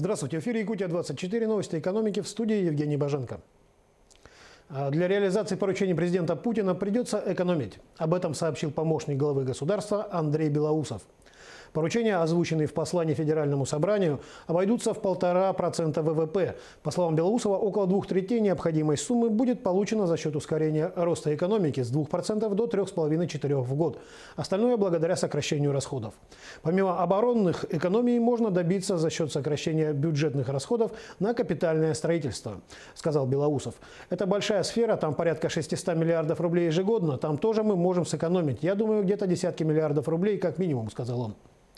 Здравствуйте. В эфире Якутия-24. Новости экономики, в студии Евгений Боженко. Для реализации поручений президента Путина придется экономить. Об этом сообщил помощник главы государства Андрей Белоусов. Поручения, озвученные в послании Федеральному собранию, обойдутся в 1,5% ВВП. По словам Белоусова, около 2/3 необходимой суммы будет получено за счет ускорения роста экономики с 2% до 3,5-4% в год. Остальное благодаря сокращению расходов. Помимо оборонных экономий можно добиться за счет сокращения бюджетных расходов на капитальное строительство, сказал Белоусов. Это большая сфера, там порядка 600 миллиардов рублей ежегодно. Там тоже мы можем сэкономить. Я думаю, где-то десятки миллиардов рублей как минимум, сказал он.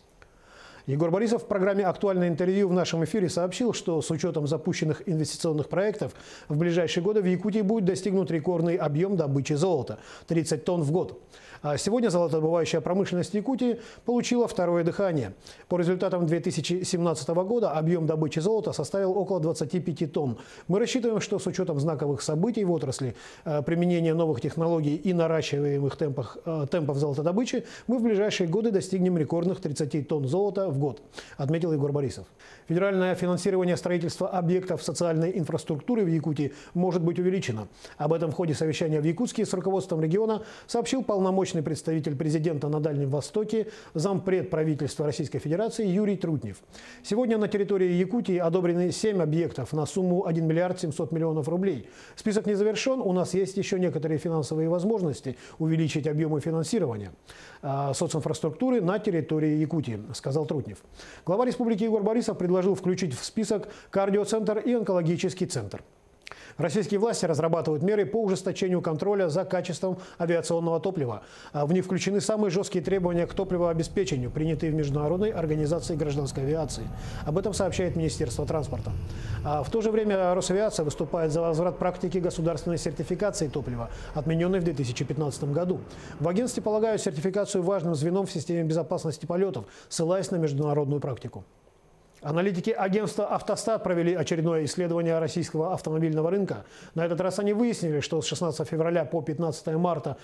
Егор Борисов в программе «Актуальное интервью» в нашем эфире сообщил, что с учетом запущенных инвестиционных проектов в ближайшие годы в Якутии будет достигнут рекордный объем добычи золота – 30 тонн в год. А сегодня золотодобывающая промышленность Якутии получила второе дыхание. По результатам 2017 года объем добычи золота составил около 25 тонн. Мы рассчитываем, что с учетом знаковых событий в отрасли, применения новых технологий и наращиваемых темпов золотодобычи, мы в ближайшие годы достигнем рекордных 30 тонн золота в год, отметил Егор Борисов. Федеральное финансирование строительства объектов социальной инфраструктуры в Якутии может быть увеличено. Об этом в ходе совещания в Якутске с руководством региона сообщил полномочный представитель президента на Дальнем Востоке, зампред правительства Российской Федерации Юрий Трутнев. Сегодня на территории Якутии одобрены 7 объектов на сумму 1 миллиард 700 миллионов рублей. Список не завершен, у нас есть еще некоторые финансовые возможности увеличить объемы финансирования социнфраструктуры на территории Якутии, сказал Трутнев. Глава республики Егор Борисов предложил включить в список кардиоцентр и онкологический центр. Российские власти разрабатывают меры по ужесточению контроля за качеством авиационного топлива. В них включены самые жесткие требования к топливообеспечению, принятые в Международной организации гражданской авиации. Об этом сообщает Министерство транспорта. В то же время Росавиация выступает за возврат практики государственной сертификации топлива, отмененной в 2015 году. В агентстве полагают сертификацию важным звеном в системе безопасности полетов, ссылаясь на международную практику. Аналитики агентства «Автостат» провели очередное исследование российского автомобильного рынка. На этот раз они выяснили, что с 16 февраля по 15 марта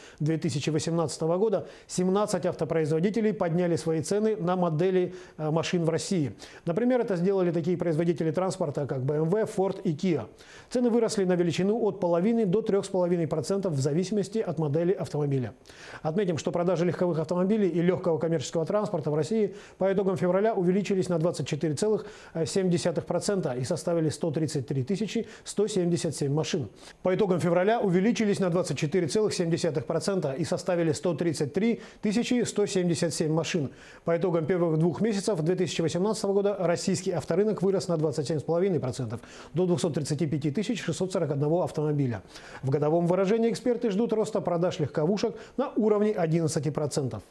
2018 года 17 автопроизводителей подняли свои цены на модели машин в России. Например, это сделали такие производители транспорта, как BMW, Ford и Kia. Цены выросли на величину от 0,5 до 3,5% в зависимости от модели автомобиля. Отметим, что продажи легковых автомобилей и легкого коммерческого транспорта в России по итогам февраля увеличились на 24,7% и составили 133 177 машин. По итогам февраля увеличились на 24,7% и составили 133 177 машин. По итогам первых 2 месяцев 2018 года российский авторынок вырос на 27,5% до 235 641 автомобиля. В годовом выражении эксперты ждут роста продаж легковушек на уровне 11%.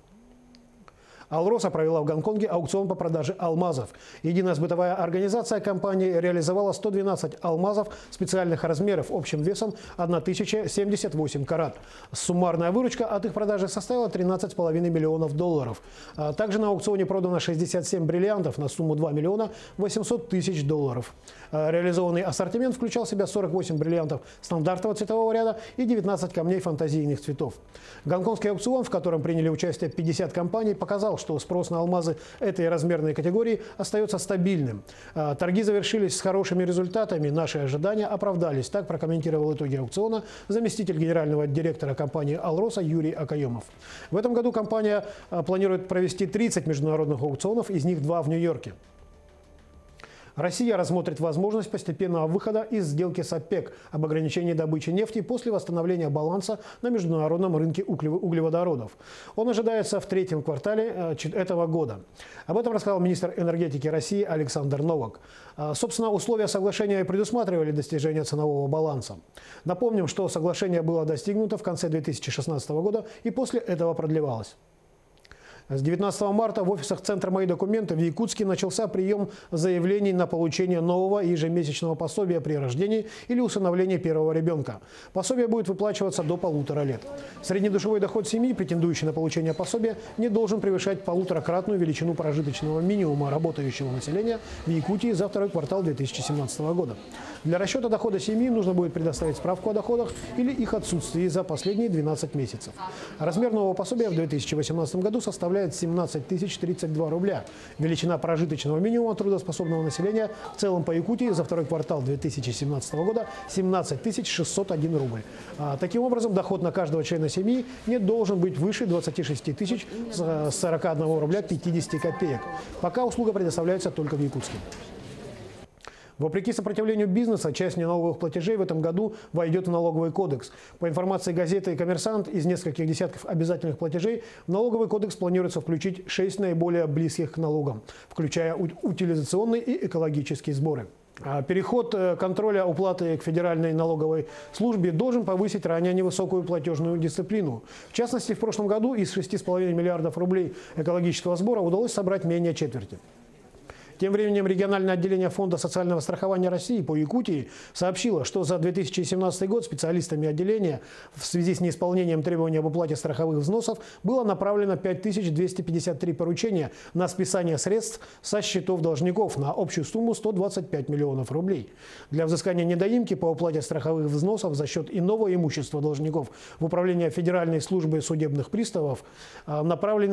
Алроса провела в Гонконге аукцион по продаже алмазов. Единая сбытовая организация компании реализовала 112 алмазов специальных размеров общим весом 1078 карат. Суммарная выручка от их продажи составила $13,5 миллионов. Также на аукционе продано 67 бриллиантов на сумму $2 800 000. Реализованный ассортимент включал в себя 48 бриллиантов стандартного цветового ряда и 19 камней фантазийных цветов. Гонконгский аукцион, в котором приняли участие 50 компаний, показал, что спрос на алмазы этой размерной категории остается стабильным. Торги завершились с хорошими результатами, наши ожидания оправдались. Так прокомментировал итоги аукциона заместитель генерального директора компании «Алроса» Юрий Акаемов. В этом году компания планирует провести 30 международных аукционов, из них 2 в Нью-Йорке. Россия рассмотрит возможность постепенного выхода из сделки с ОПЕК об ограничении добычи нефти после восстановления баланса на международном рынке углеводородов. Он ожидается в 3-м квартале этого года. Об этом рассказал министр энергетики России Александр Новак. Собственно, условия соглашения предусматривали достижение ценового баланса. Напомним, что соглашение было достигнуто в конце 2016 года и после этого продлевалось. С 19 марта в офисах Центра «Мои документы» в Якутске начался прием заявлений на получение нового ежемесячного пособия при рождении или усыновлении первого ребенка. Пособие будет выплачиваться до 1,5 лет. Среднедушевой доход семьи, претендующей на получение пособия, не должен превышать 1,5-кратную величину прожиточного минимума работающего населения в Якутии за 2-й квартал 2017 года. Для расчета дохода семьи нужно будет предоставить справку о доходах или их отсутствии за последние 12 месяцев. Размер нового пособия в 2018 году составляет составляет 17 032 рубля. Величина прожиточного минимума трудоспособного населения в целом по Якутии за второй квартал 2017 года 17 601 рубль. Таким образом, доход на каждого члена семьи не должен быть выше 26 041 рубля 50 копеек. Пока услуга предоставляется только в Якутске. Вопреки сопротивлению бизнеса, часть неналоговых платежей в этом году войдет в налоговый кодекс. По информации газеты «Коммерсант», из нескольких десятков обязательных платежей в налоговый кодекс планируется включить 6 наиболее близких к налогам, включая утилизационные и экологические сборы. Переход контроля уплаты к Федеральной налоговой службе должен повысить ранее невысокую платежную дисциплину. В частности, в прошлом году из 6,5 миллиардов рублей экологического сбора удалось собрать менее четверти. Тем временем региональное отделение Фонда социального страхования России по Якутии сообщило, что за 2017 год специалистами отделения в связи с неисполнением требований об уплате страховых взносов было направлено 5253 поручения на списание средств со счетов должников на общую сумму 125 миллионов рублей. Для взыскания недоимки по уплате страховых взносов за счет иного имущества должников в управление Федеральной службы судебных приставов направлены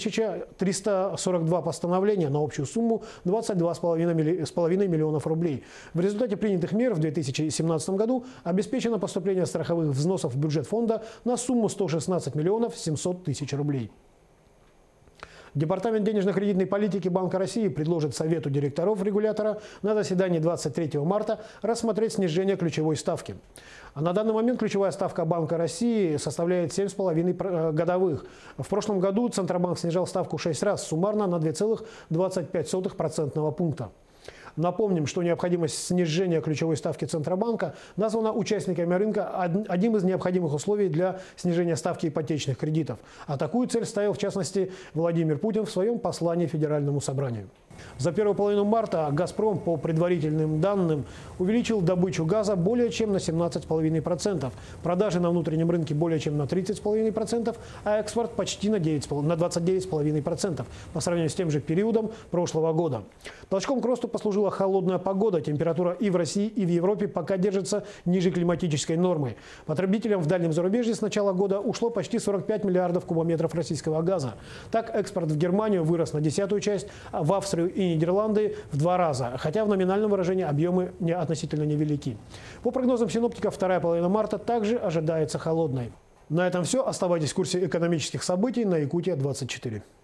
1342 постановления на общую сумму 22,5 миллионов рублей. В результате принятых мер в 2017 году обеспечено поступление страховых взносов в бюджет фонда на сумму 116 миллионов 700 тысяч рублей. Департамент денежно-кредитной политики Банка России предложит Совету директоров регулятора на заседании 23 марта рассмотреть снижение ключевой ставки. На данный момент ключевая ставка Банка России составляет 7,5 годовых. В прошлом году Центробанк снижал ставку 6 раз, суммарно на 2,25% пункта. Напомним, что необходимость снижения ключевой ставки Центробанка названа участниками рынка одним из необходимых условий для снижения ставки ипотечных кредитов. А такую цель ставил, в частности, Владимир Путин в своем послании Федеральному собранию. За первую половину марта «Газпром», по предварительным данным, увеличил добычу газа более чем на 17,5%, продажи на внутреннем рынке более чем на 30,5%, а экспорт почти на 29,5% по сравнению с тем же периодом прошлого года. Толчком к росту послужила холодная погода. Температура и в России, и в Европе пока держится ниже климатической нормы. Потребителям в дальнем зарубежье с начала года ушло почти 45 миллиардов кубометров российского газа. Так, экспорт в Германию вырос на 10-ю часть, а в Австрию и Нидерланды в 2 раза, хотя в номинальном выражении объемы относительно невелики. По прогнозам синоптиков, вторая половина марта также ожидается холодной. На этом все. Оставайтесь в курсе экономических событий на Якутия 24.